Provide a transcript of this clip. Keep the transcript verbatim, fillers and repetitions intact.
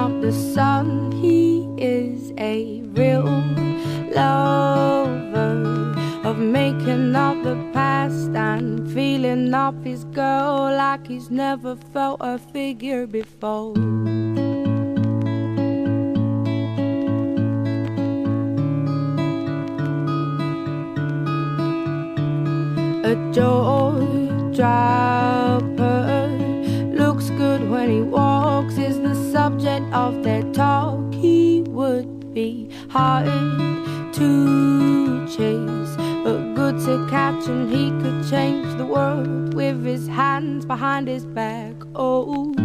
of the sun. He is a real lover of making up the past and feeling up his girl like he's never felt a figure before. A jaw dropper looks good when he walks, is the subject of their talk. He would be hard to chase, but good to catch, and he could change the world with his hands behind his back. Oh,